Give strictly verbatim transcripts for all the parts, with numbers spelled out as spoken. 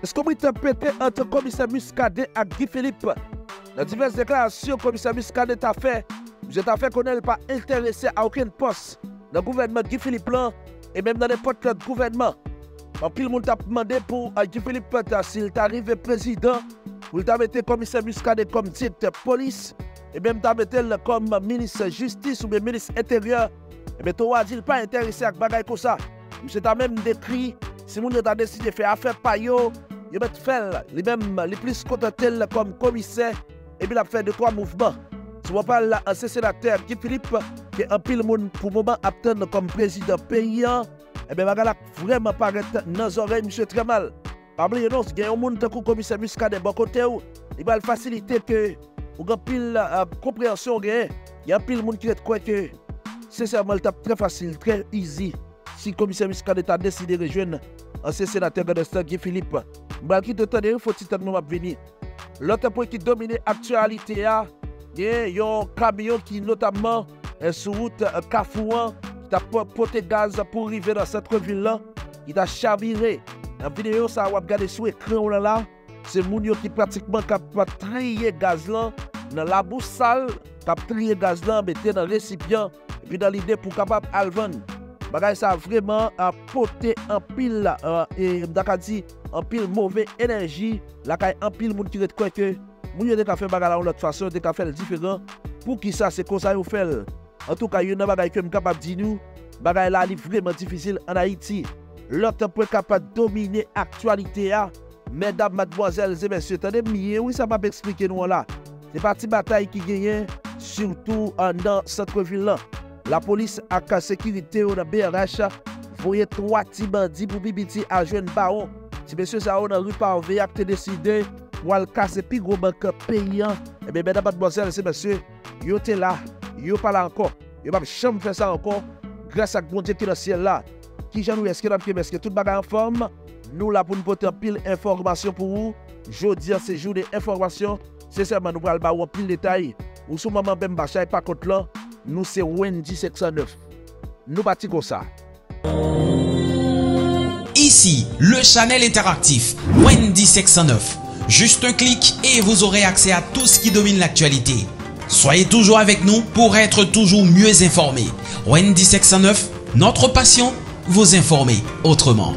Est-ce qu'on peut pété entre le commissaire Muscadet et Guy Philippe? Dans diverses déclarations, le commissaire Muscadet a fait, je t'ai fait qu'on n'est pas intéressé à aucun poste dans le gouvernement Guy Philippe là, et même dans n'importe quel gouvernement. En plus, le monde t'a demandé pour Guy Philippe, s'il t'arrive président, ou t'a mis le commissaire Muscadet comme directeur de police, et même t'a mis comme ministre de justice ou bien ministre intérieur, et bien toi, il pas intéressé à bagaille comme ça. Monsieur t'a même décrit, si vous avez décidé de faire affaire par yo, il va faire les mêmes, les plus contentés comme commissaire, et puis il a fait deux, trois mouvements. Si on parle là, un sénateur Guy Philippe, qui est un pile monde pour le moment attendre comme président paysan, et bien, il vraiment paraître dans les oreilles, monsieur, très mal. Pas oublier, non, il y a un monde qui commissaire Muscadet de bon côté, il va faciliter que, ou un pile compréhension, il y a un pile monde qui croit que, sincèrement, c'est très facile, très easy. Si le commissaire Muscadet a décidé de rejoindre ancien sénateur de Guy Philippe, il faut que nous venir. L'autre point qui domine l'actualité, il y a un camion qui notamment est sur route Kafouan, qui a porté gaz pour arriver dans cette ville-là, il a chaviré. La vidéo, ça va regarder sur l'écran là, c'est Mounio qui pratiquement a trié gaz là dans la bouche sale, qui a trié gaz là, metté dans le récipient, et puis dans l'idée pour capable alvan. Bagay ça vraiment a porté en pile euh, et dit en pile mauvaise énergie, la kay en pile moun qui ret quoi que moun yo de ka fait bagay la l'autre façon, de ka fait différent pour qui ça c'est comme ça yo fait. En tout cas, il y a un bagay que m capable di nous, bagay la li vraiment difficile en Haïti. L'autre point capable dominer actualité a, mesdames, mademoiselles et messieurs, attendez bien, oui ça m'a expliquer nous là. C'est parti bataille qui gagne surtout dans cette ville là. La police a la sécurité dans B R H voyez trois petits bandits pour bibiti à jeune baron. Si monsieur ça on a rue Parvé a décidé pour le casser plus gros banque payant. Et bien mesdames, mademoiselles et messieurs, yo te là, yo pas là encore. Yo pas jamais faire ça encore grâce à bon Dieu qui est dans le ciel là. Qui j'en est-ce que est-ce que tout bagage en forme? Nous là pour nous porter pile information pour vous. Jeudi c'est jour d'information. C'est seulement nous allons avoir pile détails. Ou sous maman ben bachay pas contre là. Nous c'est Wendy six cent neuf. Nous bâtis comme ça. Ici, le channel interactif Wendy six cent neuf. Juste un clic et vous aurez accès à tout ce qui domine l'actualité. Soyez toujours avec nous pour être toujours mieux informés. Wendy six cent neuf, notre passion, vous informer autrement.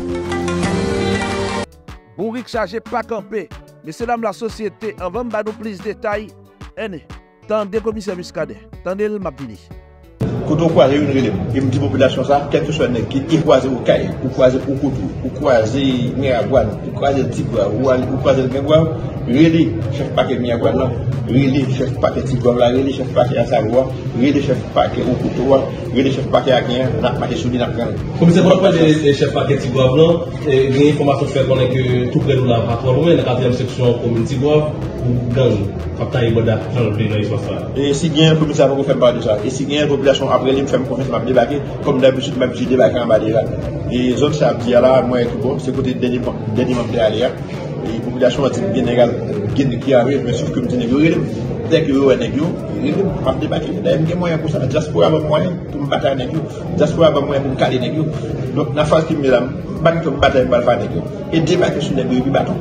Bourrique chargé pas camper. Messieurs dames la société, avant de nous plus de détails, tendez commissaire Muscadet, tendez le mapini. Quand on croise une relève, et me dit population ça, quel que soit le qui est croisé au caille, ou croisé au couteau, ou croisé Miagouane, ou croisé le Tigouane, ou croisé le Gengouane, relais chef paquet Miagouane, relais chef paquet Tigouane, relais chef paquet à Savoie, relais chef paquet au couteau, relais chef paquet à Guin, n'a pas de souris n'a rien. Comme c'est pourquoi les chefs paquet Tigouane, il y a une information faite qu'on est que tout près de la patrouille, la quatrième section commune Tigouane, ou dans Captain Iboda, Jean-Pierre Naïs-Fassard. Et si bien le commissaire va faire part de ça, et si bien la population après il me fait confiance, m'a débarqué, comme d'habitude, même si je débarque en bas déjà. Et les autres, ça dit là, moi, tout bon, c'est côté dernier membre de aller. Et la population a dit bien égal, qui arrive, mais sauf que je dis, dès que vous avez un m'a débarqué. D'ailleurs, il y a moyen pour ça. Diaspora a moyen pour me battre avec vous. Diaspora a moyen pour me caler avec vous. Donc, la phase qui me là, je me battre avec vous. Et débarquer sur les deux, je bâton.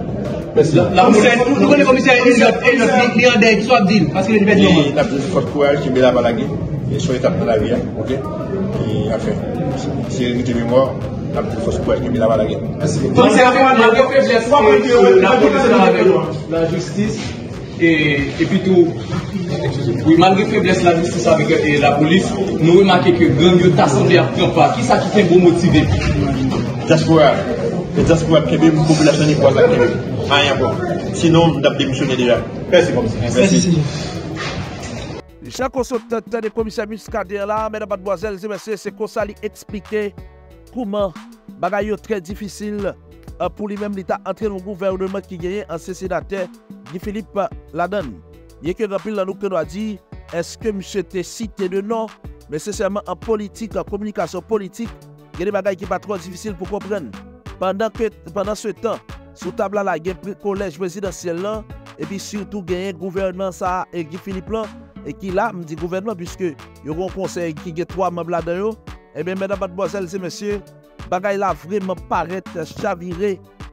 Nous connaissons le commissaire Eliot qui soit dit, parce qu'il est bien. Il y a plus de force courage qui me l'a balagué. Et sur l'étape de la vie, ok? Et enfin, c'est hérité mémoire, la petite fausse courage qui me l'a balagué. Donc c'est la faiblesse la police la justice et, et puis tout. Oui, malgré la faiblesse de la justice avec et la police, nous remarquons que grand lieu d'assemblée à pas. Qui ça qui fait bon motivé? Diaspora. Les diaspora qui est une population n'est pas à Québec. Rien bon. Sinon, nous avons démissionné déjà. Merci comme ça. Merci. Chaque consultant des commissaires Muscadet là, mesdames, mademoiselles et messieurs, c'est qu'on s'allie expliquer comment bagaille très difficile pour lui-même l'État entrer dans le gouvernement qui gagne en sénateur Guy Philippe la donne. Il y a que rappel là nous que nous a dit est-ce que monsieur était cité de nom, mais c'est seulement en politique, en communication politique, il y a des bagailles qui sont pas trop difficiles pour comprendre. Pendant que pendant ce temps, sous table là, il y a un collège présidentiel là, et puis surtout il y a un gouvernement ça et Guy Philippe là. Et qui là, me dit gouvernement, puisque il y aura un conseil qui a trois membres là-dedans. Eh bien, mesdames, mademoiselles et messieurs, bagaille là vraiment paraît chaviré,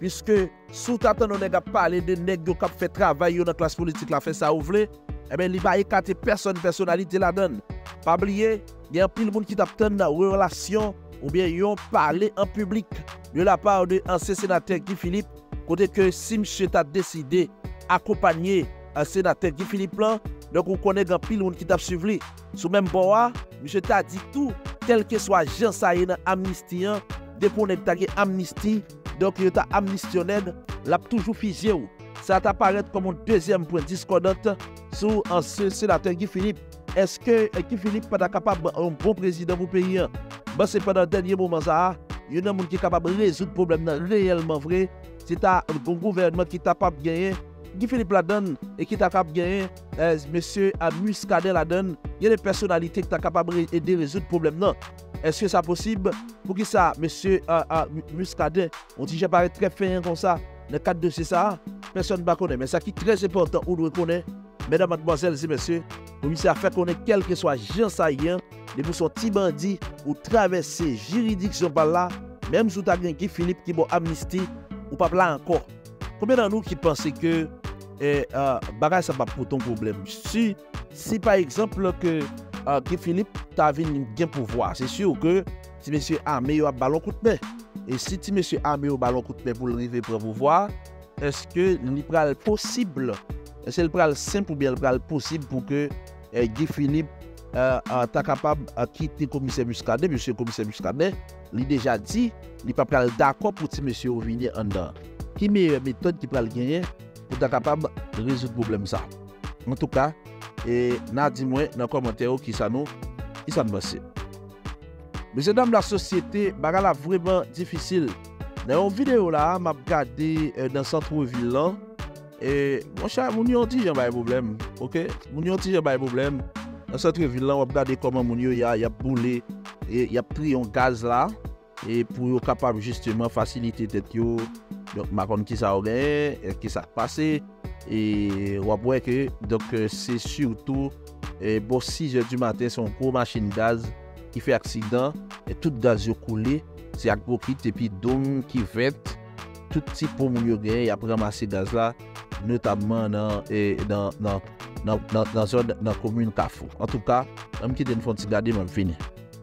puisque sous t'attend on a parlé de nèg yo qui fait travail dans la classe politique la fait ça ou vle, eh ben il va écarter personne personnalité la donne. Pas oublier, il y a pile monde qui t'attend dans relation ou bien yon parler en public de la part de ancien sénateur Guy Philippe, côté que si monsieur t'a décidé accompagner un sénateur Guy Philippe là, donc on connaît grand pile monde qui t'a suivi. Sous même bois, monsieur t'a dit tout, quel que soit Jean Saïd dans amnistie, depuis on est tagué amnistie, donc il t'a amnistionnel, l'a toujours figé ou. Ça t'apparaît comme un deuxième point discordant sous ancien sénateur Guy Philippe. Est-ce que Guy Philippe pas capable un bon président pour pays? Ben c'est pendant le dernier moment ça, il y a un monde qui est capable de résoudre le problème réellement vrai. C'est un bon gouvernement qui est capable de gagner. Guy Philippe la donne et qui est capable de gagner. Euh, monsieur Muscadet la donne. Il y a des personnalités qui sont capables d'aider à résoudre le problème. Non. Est-ce que c'est possible? Pour qui ça, monsieur euh, euh, Muscadet, on dit que paraît très fin comme ça. Dans le cadre de ça, personne ne va connaître. Mais ça qui est très important, on doit connaître. Mesdames, mademoiselles et messieurs, le commissaire a fait connaître quel que soit Jean Saïen, de vous sont petits bandits ou traverser juridiction par là, même si vous avez Guy Philippe qui est amnistie, ou pas là encore. Combien d'entre nous qui pensent que eh, euh, bagage ça va pour ton problème? Si, si par exemple que euh, Guy Philippe t'a vu un pouvoir, c'est sûr que si monsieur armé a ballon coup de main, et si ti monsieur armé au ballon coup de main pour le arriver pour pouvoir, est-ce que c'est possible? Est-ce que c'est simple ou bien c'est possible pour que eh, Guy Philippe euh, euh, ta capable de quitter le commissaire Muscadet? Monsieur le commissaire Muscadet, il a déjà dit, il n'est pas d'accord pour que monsieur revenir en dedans. Qui meilleure méthode qui peut le gagner pour être capable de résoudre le problème ça? En tout cas, et n'a dit moi dans les commentaires qui ça nous, qui ça nous passe. Messieurs dames, la société, bagala vraiment difficile. Dans une vidéo là, m'a regardé euh, dans le centre-ville là. Et mon cher, mon yon ti jan bay problème, ok? Mon yon ti jan bay problème. Dans cette ville là, on va regarder comment mon yon y a, y a boulé, et y a pris un gaz là, et pour être capable justement faciliter tête yo. Donc, ma connais qui ça a gagné, qui ça a passé, et on voit que donc c'est surtout et bon six heures du matin, son gros machine gaz qui fait accident et tout gaz yo coulé, c'est avec beaucoup et puis dom qui vête tout petit pour mon yo gagné, il a ramassé gaz là, notamment dans et dans dans dans dans dans zone dans commune Kafou. En tout cas, même qui donne font petit garder même fini.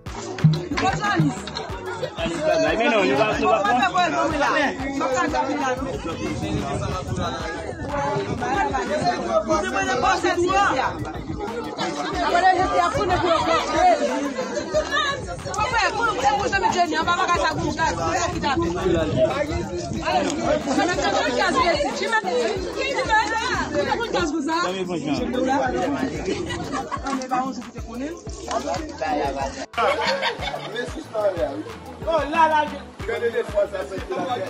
Oh là là, regardez les fois ça c'est la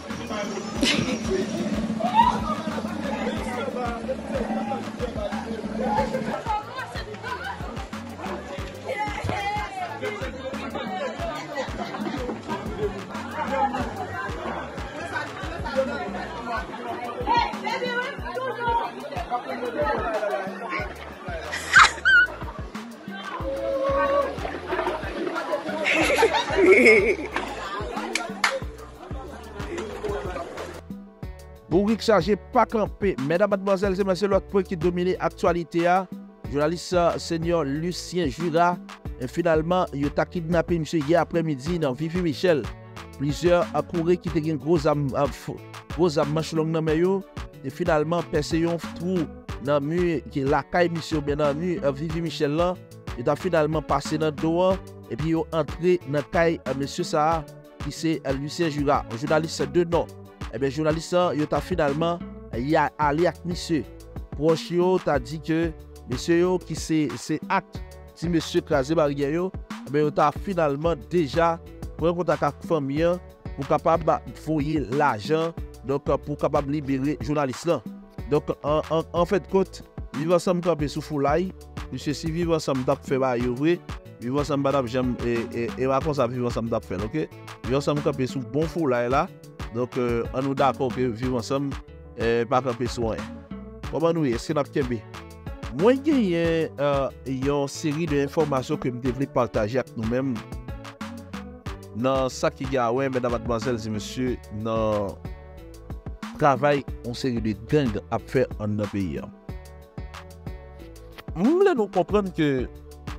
Bourrique chargé pas campé. Mesdames, mademoiselles et messieurs, l'autre point qui domine l'actualité, journaliste senior Lucien Jura, et finalement, il a kidnappé monsieur hier après-midi dans Vivi Michel. Plusieurs a couru qui étaient gros âmes gros âmes manches longues dans le et finalement, percé un trou dans le mur qui est la caille monsieur bien dans le mur Vivi Michel là. Il a finalement passé dans le dos et puis il est entré dans la caille monsieur Saha qui c'est Lucien Jura, un journaliste de nom. Eh bien, journaliste, il a finalement il a allé avec monsieur. Proche, il a dit que monsieur qui c'est acte, si monsieur crasé barrière, eh bien, il a finalement déjà pris contact avec la famille pour capable fouiller l'argent, donc pour capable libérer le journaliste là. Donc, en, en, en fait, côte, vivre ensemble camper sous foulaille, monsieur si vivre ensemble d'ap faire ba vrai, vivre ensemble madame j'aime et et et va comme ça vivre ensemble d'ap faire, OK? Vivre ensemble camper sous bon foulaille là. Donc, euh, on nous d'accord que vivre ensemble, euh, pas camper sur rien. Comment nous est-ce que nous avons moi, il y a euh, une série d'informations que je devrais partager avec nous-mêmes. Dans ça qui y a, ouais, mesdames, mademoiselles et messieurs, dans travail en série de gangs à faire en notre pays. Nous voulons nous comprendre que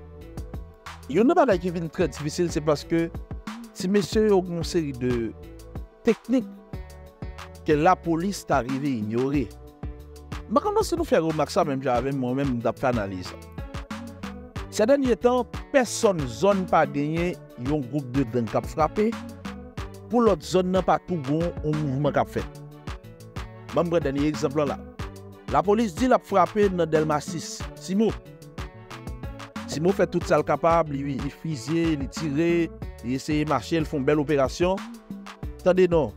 il y a une chose qui est très difficile, c'est parce que si messieurs ont une série de techniques que la police est arrivée à ignorer. Mais quand nous faire remarquer ça, même j'avais moi-même fait analyse. Ces derniers temps, personne zone pas gagné un groupe de gangs qui a frappé. Pour l'autre zone, n'a pas tout bon un mouvement qui a fait. Je vais prendre un dernier exemple là. La police dit qu'il a frappé dans Delma six. Simo. Simo fait tout ça capable, il fusille, il tire, il essaie de marcher, ils font une belle opération. Attendez non.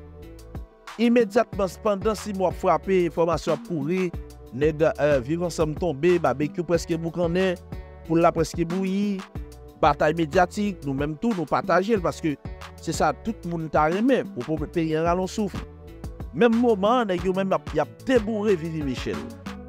Immédiatement, pendant six mois frappé, information a couru, nèg euh, vivre ensemble tombé, barbecue presque boucané, pour la presque bouillie, bataille médiatique, nous même tout nous partager parce que c'est ça tout le monde t'a aimé pour le pays en rallon souffle. Même moment, nèg yo même y a débourré Vivi Michel.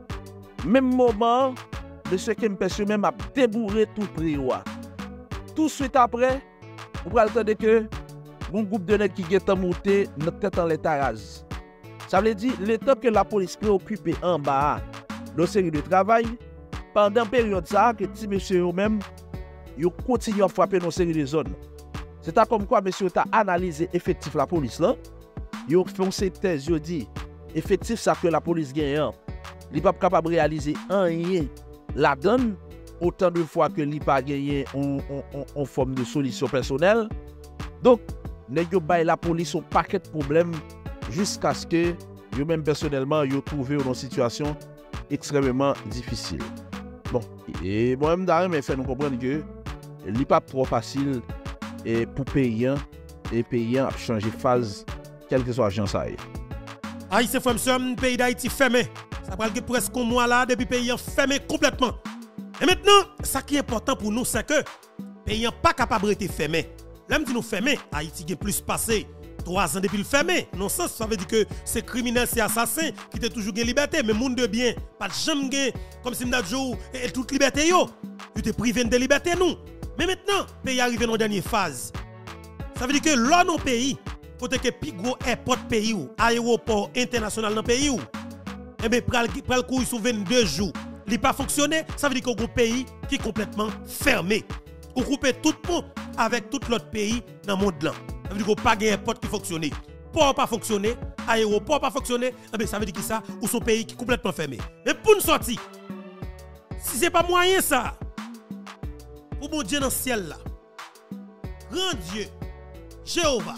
Même moment, monsieur Kempes même a débourré tout Priwa. Tout de suite après, vous pouvez entendre que un groupe de nègres qui est monté notre tête en l'état rase. Ça veut dire l'état que la police préoccupée en bas de série de travail pendant la période ça que ti monsieur eux-mêmes ils continuent à frapper nos séries de zones. C'est comme quoi monsieur t'a analysé effectif la police là. Ils font ces thèses, ils dit effectif ça que la police gagne. Il pas capable de réaliser rien la donne autant de fois que il pas gagné en, en, en forme de solution personnelle. Donc nèg yo bay la police un paquet de problèmes jusqu'à ce que yo même personnellement yo trouvé dans une situation extrêmement difficile. Bon, et moi même d'ailleurs mais fait nous comprendre que li pas trop facile et pour payant et payant changer phase quel que soit agent ça. Haïti frère monsieur, pays d'Haïti fermé. Ça prend presque un mois là depuis pays fermé complètement. Et maintenant, ça qui est important pour nous c'est que pays pas capable de fermé. Là, nous fermé, Haïti est plus passé trois ans depuis le fermé. Non, ça, ça veut dire que c'est criminel, c'est assassin qui a toujours gagné liberté. Mais monde de bien, pas de jamais gagné, comme si nous avons et toute liberté. Yo, tu te privé de liberté, nous. Mais maintenant, le pays arrive dans la dernière phase. Ça veut dire que là, nos pays, côté que plus gros airport pays ou aéroport international dans le pays ou, eh bien, pral pral courir sur vingt-deux jours, il n'a pas fonctionné, ça veut dire qu'on a un pays qui est complètement fermé. On coupe tout le monde avec tout l'autre pays dans le monde là. Ça veut dire qu'on n'a pas de airport qui fonctionne. Port pas fonctionner, aéroport pas fonctionner, eh bien, ça veut dire que ça, ou son pays qui est complètement fermé. Mais pour nous sortir, si ce n'est pas moyen ça, pour mon Dieu dans le ciel là, grand Dieu, Jéhovah,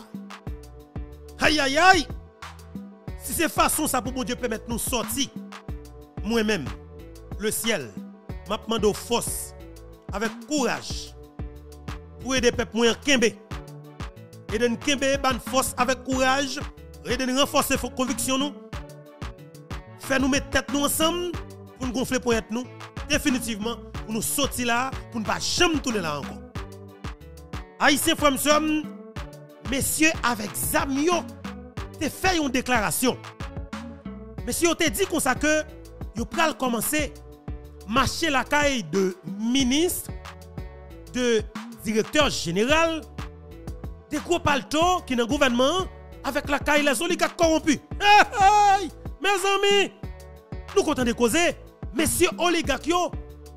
aïe aïe aïe, si c'est façon ça pour mon Dieu permettre nous sortir, moi-même, le ciel, m'a demandé force, avec courage, pour aider le peuple moins kembe. Aider nous kembe, ban force avec courage, aider nous renforcer nos convictions nous. Faire nous mettre tête nous ensemble pour nous gonfler pour être nous. Définitivement, pour nous sortir là, pour ne pas jamais tourner là encore. Haïtien frère monsieur, messieurs avec Zamio, te fait une déclaration. Messieurs, te dit comme ça que vous pral commencer marcher la caille de ministre, de directeur général, de gros palto qui dans le gouvernement avec la caille les oligarques corrompus. Hey, hey, mes amis, nous comptons de causer, messieurs oligarques, yo,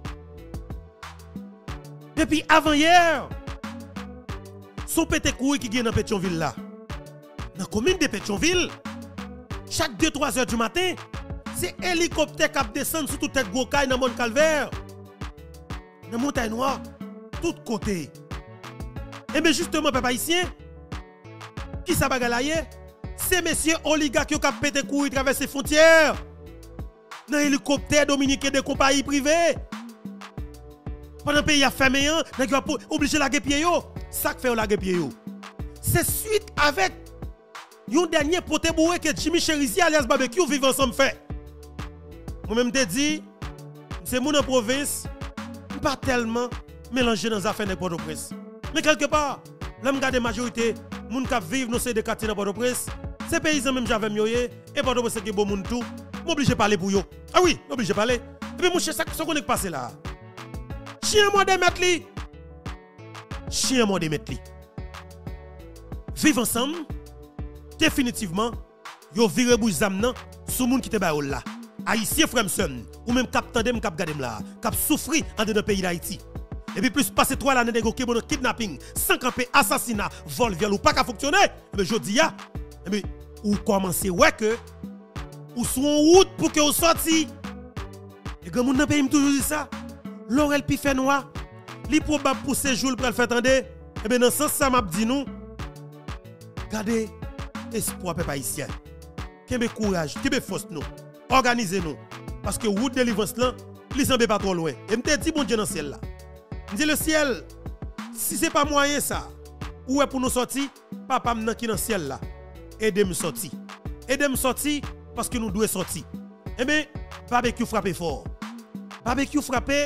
depuis avant-hier, son pété couille qui vient dans Pétionville là. Dans la commune de Pétionville, chaque deux trois heures du matin, c'est hélicoptère qui descend sur toute tête gros caille dans le Mont Calvaire. Dans la montagne noire, tout côté. Et bien justement, papa haïtien, qui ça bagaille? C'est messieurs oligarques qui ont pété couille traverser les frontières. Dans l'hélicoptère dominicain de compagnies privées. Pendant que le pays a fermé, on est obligé de laguer pied. Ça fait laguer pied. C'est suite avec un dernier poté bourré que Jimmy Cherizi alias Barbecue vivent ensemble fait. Moi-même te dit, c'est mon en province, pas tellement mélangé dans les affaires de Port-au-Prince. Mais quelque part, là, je regarde la majorité, les gens qui vivent dans ces deux quartiers de Port-au-Prince, ces paysans même j'avais mieux, et Port-au-Prince qui est bon monde tout, m'oblige de parler pour eux. Ah oui, m'oblige de parler. Et puis, mon cher, ça qu'on est passé là. Chien moi de mettre li. Chien moi de mettre li. Vivre ensemble, définitivement, yo vire bouche zam nan sou moun qui te ba là. Haïtien frère son ou même cap tande cap gade là, cap souffri en dedans pays d'Haïti. Et puis plus passer trois l'année de bon kidnapping, sans camper, assassinat, vol, viol ou pas qu'à fonctionner. Mais je dis ya, mais ou commencer ouais que ou sont en route pour que vous sorti. Et grand moun nan pays toujours dit ça. Laurel pi fait noir, li probable pour ces jours pour le faire tendre. Et bien dans ce sens ça m'a dit nous gardez espoir peuple haïtien. Kembe courage, kembe force nous. Organisez-nous parce que route de délivrance là, li semble pas trop loin. Et m'te dit bon Dieu dans ciel là. M'di le ciel, si c'est pas moyen ça, où est pour nous sortir, papa m'nan qui dans ciel là. Aidez-moi sortir. Aidez-moi sortir parce que nous devons sortir. Eh bien, barbecue frappé fort. Barbecue frappé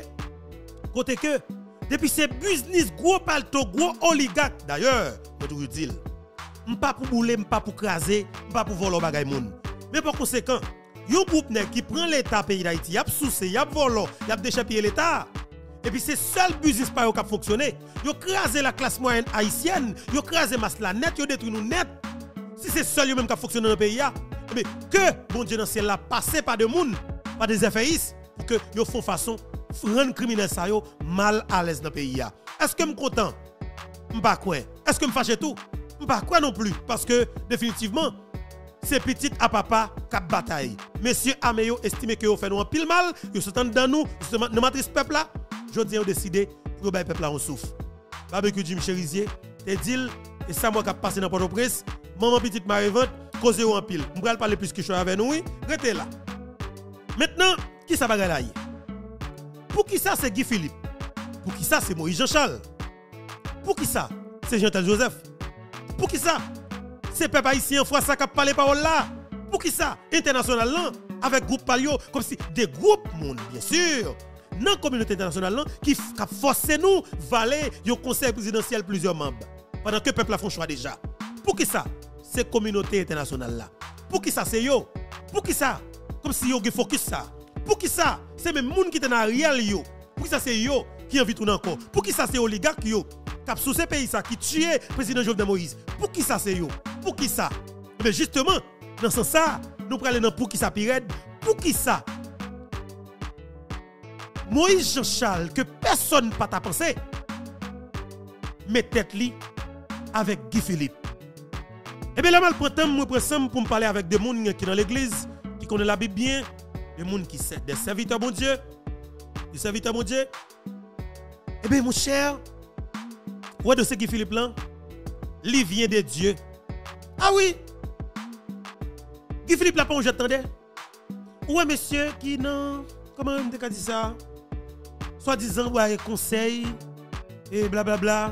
côté que depuis ces business gros palto gros oligarque d'ailleurs, je vous dis, m'pas pour bouler, m'pas pour craser, m'pas pour voler bagay moun. Mais par conséquent, yon groupe qui prend l'état pays d'Haïti, y a souci, y a volé, y a déchappé l'état. Et puis c'est seul business par qui a fonctionné. Yo crasé la classe moyenne haïtienne, yo crasé masse la net, yo détruit nous net. Si c'est seul yo même qui a fonctionné dans le pays, mais que bon Dieu dans ciel là passé par de monde, par des effets pour que yo font façon rendre criminel ça yo mal à l'aise dans le pays. Est-ce que je suis content? Je pas quoi. Est-ce que je me fâche tout? Je pas quoi non plus parce que définitivement c'est petit à papa qui bataille. Monsieur Ameyo estime que vous fait nous un pile mal, vous sont dans nous, nous matrice peuple là. Je dis, on décidé pour que le peuple là on souffre. Barbecue Jim Cherizier, te dit, et ça moi qui a passé dans Port-au-Prince, maman petite Marie-Vente, cause en pile. Je vais parler plus que je suis avec nous, restez là. Maintenant, qui ça va là? Pour qui ça c'est Guy Philippe? Pour qui ça c'est Moïse Jean-Charles? Pour qui ça c'est Jean-Tel Joseph? Pour qui ça c'est peuple haïtien français qui a parlé parole là? Pour qui ça international là avec groupe Palio comme si des groupes monde bien sûr. Dans la communauté internationale qui a forcé nous valer le conseil présidentiel plusieurs membres pendant que le peuple a fait un choix déjà. Pour qui ça? C'est communauté internationale là. Pour qui ça c'est yo? Pour qui ça? Comme si yo ge focus ça. Pour qui ça? C'est même moun qui est dans réel yo. Pour qui ça c'est yo qui envie tourner encore? Pour qui ça c'est oligarque yo qui sous ces pays ça qui tué président Jovenel Moïse? Pour qui ça c'est yo? Pour qui ça? Mais justement dans ce sens ça, nous prenons dans pour qui ça pirate? Pour qui ça? Moïse Jean-Charles, que personne n'a pas pensé, met tête li avec Guy Philippe. Et bien là, je prends temps, pour me parler avec des gens qui sont dans l'église, qui connaissent la Bible bien, des gens qui sont des serviteurs bon Dieu, des serviteurs bon Dieu. Et bien mon cher, ouais de ce Guy Philippe là, il vient de Dieu. Ah oui, Guy Philippe là, pas où j'attendais. Ouais monsieur, qui non, comment on te dit ça? Soi-disant, ouais, conseil, et blablabla.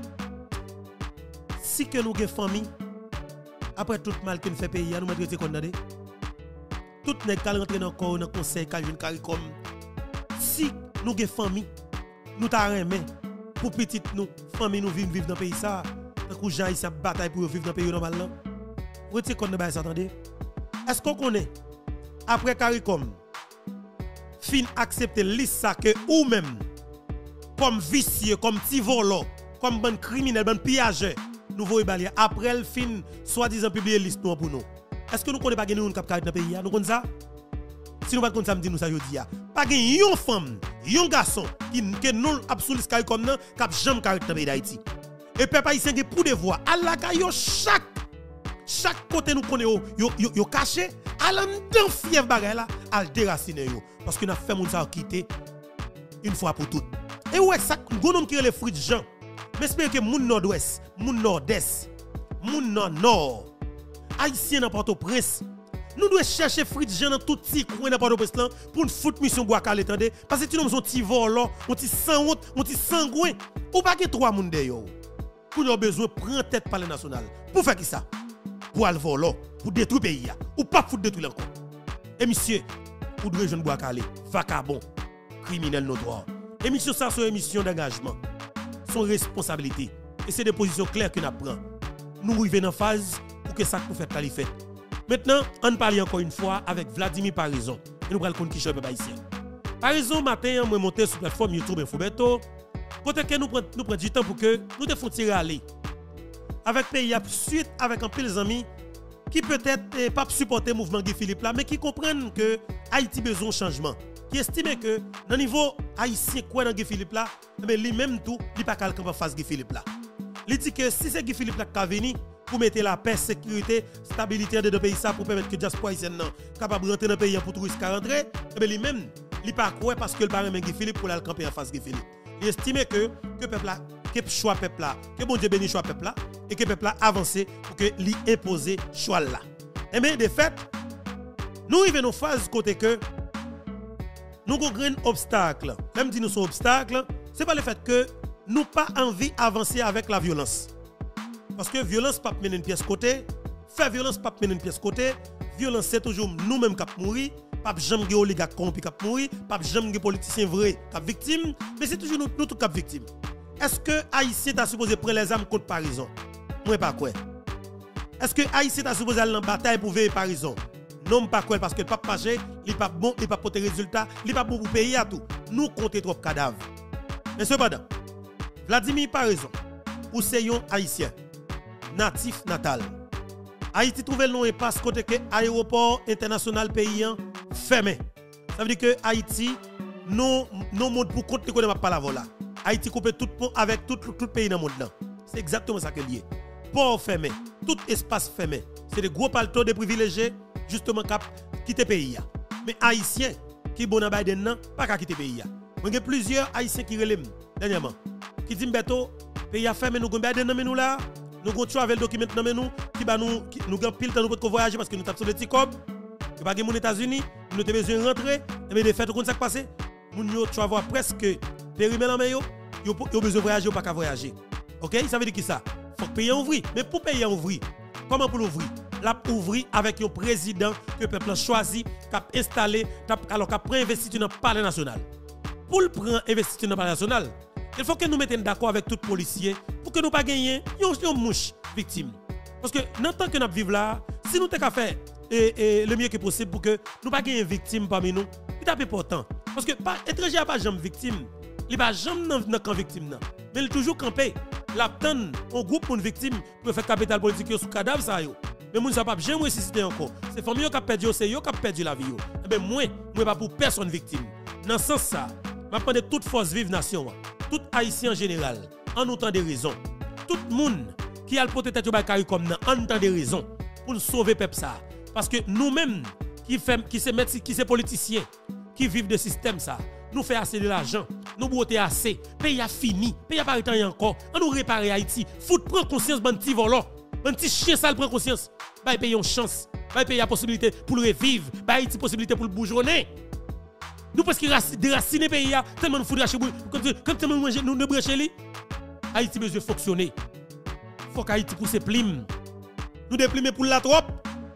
Si que nous avons famille, après tout mal que nous fait payer, nous mettons condamné. Tout n'est qu'à rentrer dans le corps, dans le conseil, qu'à jouer comme. Si nous avons famille, nous t'arrêtons pour petite nous, famille nous vivre vivre dans le pays ça. Tant que gens ici bataille pour vivre dans le pays normalement. Vous êtes qu'on ne s'attendez? Est-ce qu'on connaît après CARICOM? Fin accepter liste ça que ou même comme vicieux, comme petit volant, comme bon criminel, bon pillageur, nous voyons balayer après le fin soi-disant publier liste pour nous. Est-ce que nous connaissons pas gagner une cap dans le pays? Nous connaissons ça? Si nous pas connaissons ça, nous ça jodi a. Pas gagner une femme, un garçon qui que nous absolument sky comme nan cap jamais caractère dans le pays d'Haïti. Et peuple haïtien qui pour des voix, Allah kayo chaque chaque côté nous connaissons yo yo yo caché, allant dans fièvre bagay là, al déraciner yo. Parce que nous avons fait moun sa quitter une fois pour toutes. Et ouais, ça, nous avons qui les fruits de Jean. Mais j'espère que moun nord-ouest, moun nord-est, moun nord-nord, haïtien dans Port-au-Prince, nous devons chercher fruits de Jean dans tout petit coin dans Port-au-Prince pour une foot mission bois calé tande. Parce que tu nous un petit volant, un petit sans honte, un petit sangouin. Ou pas que trois moun de yo. Pour nous besoin prendre tête par le national. Pour faire qui ça? Pour aller voler, pour détruire le pays. Ou pas pour détruire encore. Et monsieur, pour de jeunes bois calé, vacabon, criminel notoire. Émission ça, c'est une émission d'engagement. Son responsabilité. Et c'est des positions claires que nous prenons. Nous arrivons en phase pour que ça nous fait la fait. Maintenant, on parle encore une fois avec Vladimir Parison. Et nous allons compter qui est peuple haïtien. Parison, matin, moi monté sur la plateforme YouTube Infobeto. Côté que nous prenons nous prend du temps pour que nous te fassions tirer aller. Avec pays suite avec un pile amis qui peut-être eh, pas supporter le mouvement Guy Philippe là, mais qui comprennent que Haïti besoin de changement. Qui estime que dans le niveau haïtien quoi dans Guy Philippe là, mais lui-même tout, il pas calme en face Guy Philippe là. Il dit que si c'est Guy Philippe là qui a venu pour mettre la paix, sécurité, stabilité dans deux pays ça pour permettre que diaspora haïtienne capable de rentrer dans le pays pour touristes rentrer, mais lui-même il pas quoi parce que le parent Guy Philippe pour aller camper en face Guy Philippe. Il estime que que peuple là, que choix peuple là, que bon Dieu bénisse choix peuple là et que peuple là avance pour que lui imposer choix là. Et bien de fait, nous arrivons dans une phase côté que nous avons un obstacle. Même si nous sommes obstacles, ce n'est pas le fait que nous pas envie d'avancer avec la violence. Parce que violence pas mener une pièce côté, faire violence pas mener une pièce côté, violence c'est toujours nous-mêmes qui mourir, pas jamais des oligarques corrompus qui mourir, pas jamais des politiciens vrais qui victimes, mais c'est toujours nous, nous tous qui victimes. Est-ce que Haïtien t'a supposé prendre les armes contre Parison? Moi pas quoi. Est-ce que Haïtien t'a supposé aller en bataille pour veiller Parison? Non pas quoi parce que le pape marché, il pas bon, il pas porter résultat, il pas bon pour payer à tout. Nous comptons trop cadavres. Mais cependant, Vladimir Parison, ou c'est un Haïtien natif natal. Haïti trouve le nom et passe côté que aéroport international paysan fermé. Ça veut dire que Haïti non non monde pour compte qu'on ne pas la vola. Haïti coupe tout pont avec tout tout pays dans le monde là. C'est exactement ça que lié. Port fermé, tout espace fermé. C'est des gros paletots de privilégiés justement cap quitter pays. Mais Haïtien qui bon dans Biden nan pas qu'à quitter pays. Il y a plusieurs Haïtiens qui relèvent dernièrement qui disent beto pays a fermé nous gon Biden nan nous là. Nous avons travel document dans nous qui va nous nous avons pile temps nous pour voyager parce que nous tapons sur le petit cob. Que pas aux États-Unis, nous avons besoin de rentrer et bien de fait comme ça passé. Nous yo travel presque périmètre en mayo, yo yo besoin de voyager ou pas qu'à voyager. OK, ça veut dire qui ça? Faut que payer ouvrir. Mais pour payer ouvrir, comment pour l'ouvrir? La ouvrir avec un président que le peuple a choisi, qui a installé, alors qui a pris investiture dans le palais national. Pour le prendre investiture dans le palais national, il faut que nous mettions d'accord avec tout policier pour que nous ne pas gagner une mouche victime. Parce que dans le temps que nous vivons là, si nous avons fait et, et, le mieux que possible pour que nous ne pas gagner une victime parmi nous, c'est important. Parce que l'étranger n'a pas jamais victime. Il n'a pas jamais dans camp victime. Non. Mais il est toujours campé. La donne un groupe pour une victime pour faire capital politique sous cadavre. Ça, yo. Mais moi, je ne sais pas jamais ressusciter encore. C'est famille qui a perdu, c'est eux qui a perdu la vie. Mais moi, je ne pas pour personne victime. Dans ce sens, je prends toute force vive nation. Tout Haïtien en général, en autant de raisons. Tout le monde qui a le peut-être au comme nous, en autant de raisons pour nous sauver peuple ça. Parce que nous-mêmes, qui sommes qui qui politiciens, qui vivent de système ça, nous faisons assez de l'argent, nous bottons assez, pays a fini, pays a pas temps encore, on nous réparer Haïti, foot prend conscience de petit volant, un petit chien sale prend conscience, bah pays une chance, bah pays a possibilité pour le revivre, bah Haïti possibilité pour le bourgeonner. Nous parce que déraciner pays a tellement nous faudra chez comme tellement nous ne brancher li. Haïti besoin fonctionner. Faut qu'Haïti pousse plim. Nous déprimer pour la trop.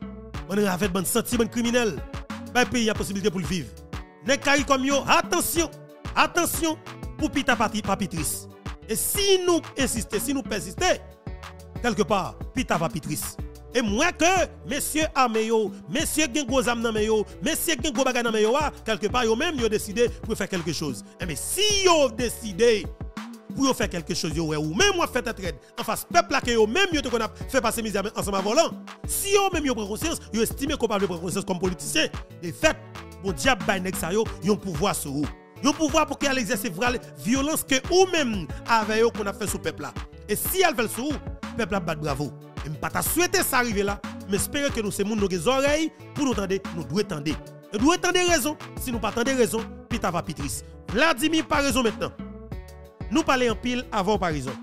On a fait bon sentiment criminel. Bah pays a possibilité pour le vivre. Nèg kay comme yo, attention. Attention pour pita papitrice. Et si nous insistons, si nous persistons, quelque part, pita papitrice. Et moi que, messieurs Ameyo, messieurs gen gros âme nan meyo, messieurs gen gros bagay nan meyo, quelque part, yo même yo décidé pour faire quelque chose. Et mais si yo décidé pour faire quelque chose, yo ou même moi fait être en face peuple là que yo même yo te qu'on a fait passer misère ensemble volant. Si yo même yo prend conscience, yo estime coupable de prendre conscience comme politicien, de fait, bon diable bay nek sa yo, yon pouvoir sur vous. Yon pouvoir pour qu'elle exerce violence que ou même avec yo qu'on a fait sur peuple là. Et si elle fait sur vous, peuple là bat bravo. Et pas ta souhaiter ça arriver là, mais espérer que nous ces monde nos oreilles pour nous entendre, nous devons entendre. Nous devons entendre raison, si nous pas entendre raison, pita va pitrice. Vladimir par raison maintenant. Nous parlons en pile avant par raison.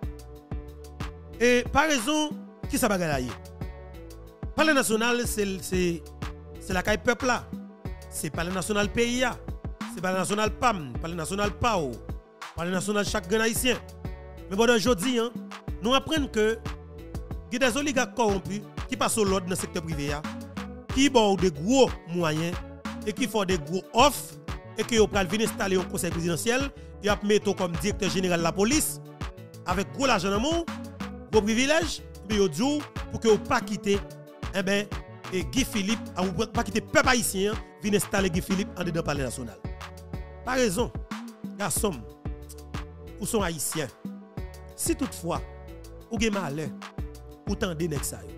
Et par raison, qui ça bagay là? Parler national, c'est c'est c'est la caille peuple là. C'est parler national pays là. C'est parler national P A M, parler national P A O, parler national chaque grand haïtien. Mais bon aujourd'hui, hein, nous apprenons que il y a des oligarques corrompus qui passent au l'ordre dans le secteur privé, qui ont des gros moyens et qui font des gros offres et qui ont venir installer un conseil présidentiel, ils ont mis comme directeur général de la police avec gros l'argent dans mon, gros privilèges, mais ils dit pour que vous pas quitter eh ben, et Guy Philippe, ou pas quitter le peuple haïtien, venir installer Guy Philippe en dedans palais national. Par raison, garçon, ou sont haïtiens. Si toutefois, ou avez malheur, ou tendez nek sa yo.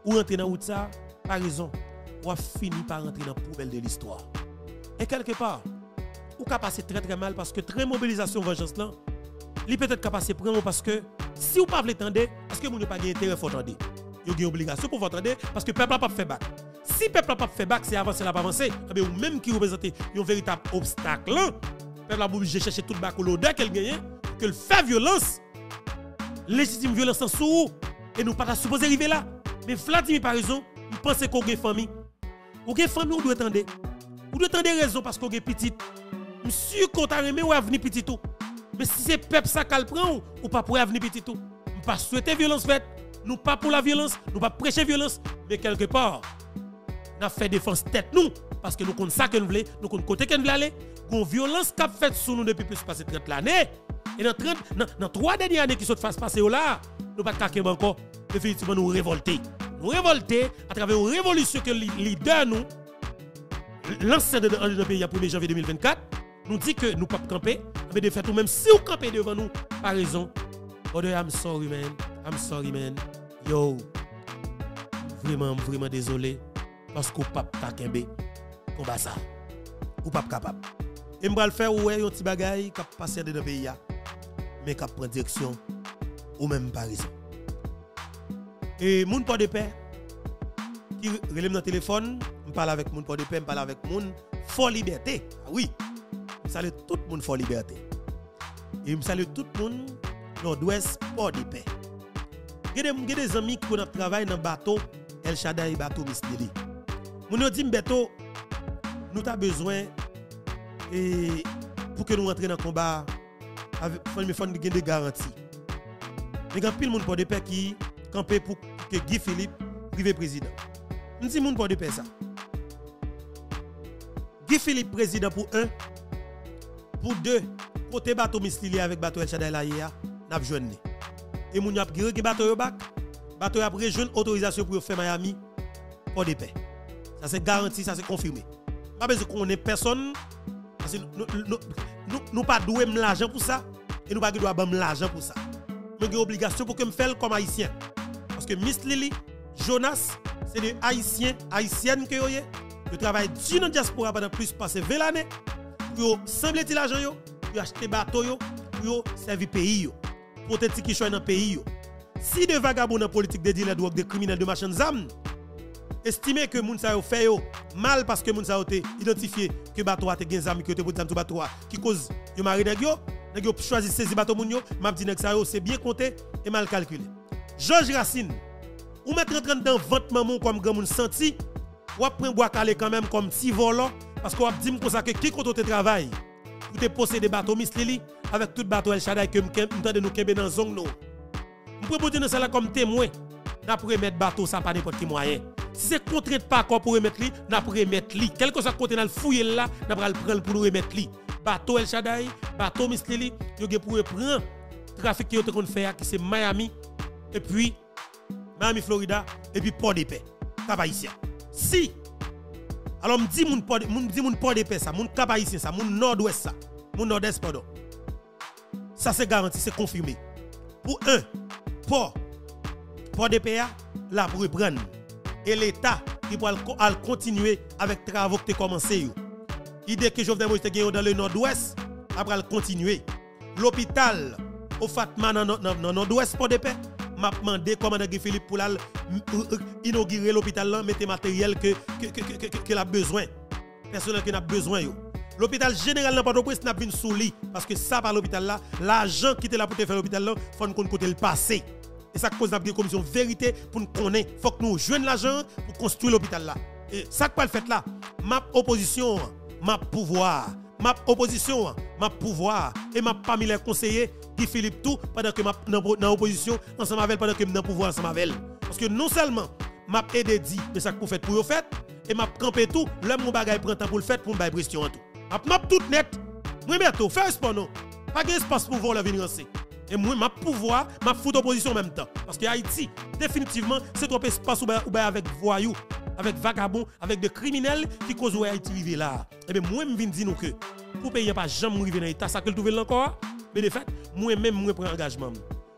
ou rentrer dans route ça, par raison, ou a fini par rentrer dans la poubelle de l'histoire. Et quelque part, ou ka passer très très mal parce que très mobilisation vengeance là, li peut-être ka passer prendre parce que si ou pas vle tendre, parce que moun yo pas gen intérêt faut tendre. Yo gen obligation pour tendre parce que peuple a pas fait bac. Si peuple a pas fait bac, c'est avancer la pas avancer, eh bien ou même qui représente un véritable obstacle là, peuple a obligé chercher tout bac ou l'odeur qu'elle gagne, que le fait violence, légitime violence en sous et nous pas supposé arriver là. Mais Vladimir par raison, il pense qu'on a famille. Ou gen famille ou doit tendre. Ou doit tendre raison parce qu'on a petite. Monsieur qu'on t'a remis ou avenir petit tout. Mais si c'est peuple ça qu'elle prend ou pas pour avenir petit tout. Nous pas souhaiter violence faite, nous pas pour la violence, nous pas prêcher violence, mais quelque part n'a fait défense tête nous parce que nous connaissons ça que nous voulons, nous connaissons côté que nous voulons aller. Une violence qu'a fait sur nous depuis plus de trente années. Et dans trente dans, dans trois dernières années qui sont face passer là, nous pas caquer encore définitivement nous révolter. Nous révolter à travers une révolution que les leaders nous l'ancien de notre pays à premier janvier deux mille vingt-quatre nous dit que nous pas camper, mais de fait ou même si vous campez devant nous par raison. Oh I'm sorry man, I'm sorry man. Yo. Vraiment vraiment désolé parce qu'on pas ta kembe combat ça. Ou pas capable. Et m'bral faire ouais un petit bagay qui passer dans le pays mais qui prend direction ou même par raison. Et moun pas de paix qui relève dans téléphone, me parle avec moun pas de paix, me parle avec moun fort liberté. Ah oui. Je salue tout le monde fort liberté. Et je salue tout le monde nord-ouest port de paix. Il y a des amis qui travaillent dans le bateau El Shaddai et bateau Misteli. Moun dit bateau nous avons besoin et pour que nous rentrions dans le combat avec il faut des garanties. Il y a pile monde port de paix qui campé pour que Guy Philippe privé président. Nous dit monde port de paix ça. Guy Philippe président pour un. Pour deux, côté bateau Mistili avec bateau El Shaddai la hier, n'a pas joindre. Et moun a pris bateau yo bac, bateau a pris jeune autorisation pour faire Miami pour des paix. Ça c'est garanti, ça c'est confirmé. Pas besoin qu'on ait personne parce que nous nous nous, nous pas doué l'argent pour ça et nous pas doit bam l'argent pour ça. Nous avons obligation pour que me faire comme haïtien. Parce que Miss Lily, Jonas, c'est des haïtiens, haïtiennes que yo yé, qui travaillent dans la diaspora pendant plus de vingt années. Pour sembler l'argent yo, pour acheter bateau yo, pour servir pays yo, pour te qui choix dans pays yo. Si de vagabonds dans politique de dealers de drogue, de criminels de marchands d'armes, estimez que moun sa yo fait yo mal parce que moun sa yo te identifié que bateau a te gen zam que te pour zam tout bateau qui cause yo mari nèg yo, nèg yo choisi saisir bateau moun yo, m'a dit nèg sa yo c'est bien compté et mal calculé. Georges Racine, ou mettre en train dans vente maman comme grand moun senti, ou prend bois calé quand même comme petit volant. Parce qu'on a dit comme ça que qui compte te travail pour te posséder bateau Miss Lily avec tout bateau El Shaddai que m'tande nous kembe dans zone nous. On propose ça là comme témoin. N'a pour remettre bateau ça pas n'importe qui moyen. Si c'est contrainte pas encore pour remettre li, n'a pour remettre li. Quel que soit côté dans le fouiller là, n'a pas le prendre pour nous remettre li. Bateau El Shaddai, bateau Miss Lily, yo gen pour prendre trafic qui yo te kon faire qui c'est Miami et puis Miami Florida et puis Port de Paix. Cap Haïtien. Si alors, je dis que mon port de paix, ça, mon cap haïtien, ça, mon nord-ouest, ça, mon nord-est, pardon. Ça, c'est garanti, c'est confirmé. Pour un, port, port de paix, là, pour reprendre. Et l'État, il va continuer avec les travaux qui ont commencé. L'idée que Jovenel Moïse gagné dans le nord-ouest, après, continuer. L'hôpital, au Fatma, dans le nord-ouest, port de paix, m'a demandé commandant Guy Philippe pour inaugurer l'hôpital là, mettre matériel que que que que que a besoin. Personnel qui a besoin yo. L'hôpital général n'a pas de prince n'a vinn sous lit parce que ça par l'hôpital là, l'argent qui était là pour te faire l'hôpital là, faut nous côté le passé. Et ça cause une commission vérité pour nous connaître, faut que nous joignent l'argent pour construire l'hôpital là. Et ça que pas le fait là, ma opposition, ma pouvoir, ma opposition, ma pouvoir et ma parmi les conseillers qui Philippe tout pendant que m'a dans opposition ensemble avec pendant que dans pouvoir ensemble avec parce que non seulement m'a aidé dit mais ça pour fait pour le fait et m'a campé tout l'homme mon bagage prend temps pour le fait pour me bailler pression en tout m'a tout net moi bientôt faire sport non pas d'espace pour voir la venir et moi m'a pouvoir m'a fout opposition en même temps parce que Haïti définitivement c'est trop espace ou avec voyous avec vagabonds avec des criminels qui causent Haïti arriver là et bien moi me viens dire nous que pour payer pas jamais arriver dans l'état ça que le trouver encore. Mais de fait, moi-même, moi prends engagement.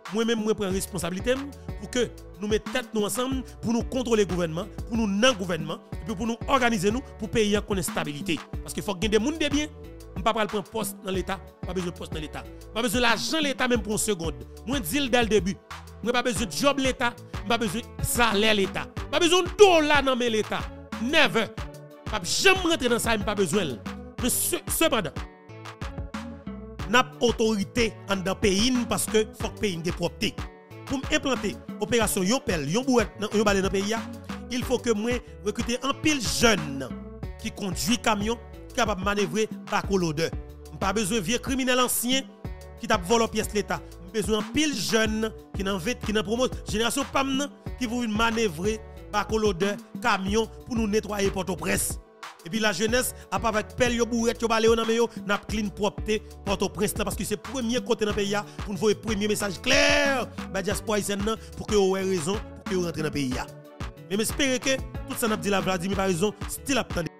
moi-même, moi, prends responsabilité pour que nous mettions tête nous ensemble, pour nous contrôler le gouvernement, pour nous non gouvernement, et puis pour nous organiser nous, pour payer qu'on ait stabilité. Parce qu'il faut que des gens de bien. Je ne peux pas prendre poste dans l'État, pas besoin de poste dans l'État. Pas besoin de l'argent l'État même pour une seconde. Moi, je dis dès le début. Moi, pas besoin de job l'État, pas besoin de salaire l'État. Pas besoin de dollars dans l'État. Never. Pas jamais rentrer dans ça, pas besoin. Mais cependant, n'a pas autorité dans le pays parce que faut que le pays ait propreté. Pour implanter opération yon pel, yon bouette, yon balai dans le pays, il faut que moi recruter un pile jeune qui conduit camion, capable de manœuvrer bako l'odeur. Pas besoin de vieux criminel ancien qui t'a volé pièce l'État. Besoin de pile jeune qui n'en veut qui n'en promote génération pam qui veut manœuvrer bako l'odeur camion pour nous nettoyer Port-au-Prince. Et puis la jeunesse a pas avec pelle yo bourrette yo balé nan yo n'a clean propreté Port-au-Prince parce que c'est premier côté dans pays pour nous voir premier message clair ba diaspora haïtienne pour que vous ayez raison pour que vous rentrez dans pays. Mais j'espère que tout ça n'a dit la Vladimir par raison style attendez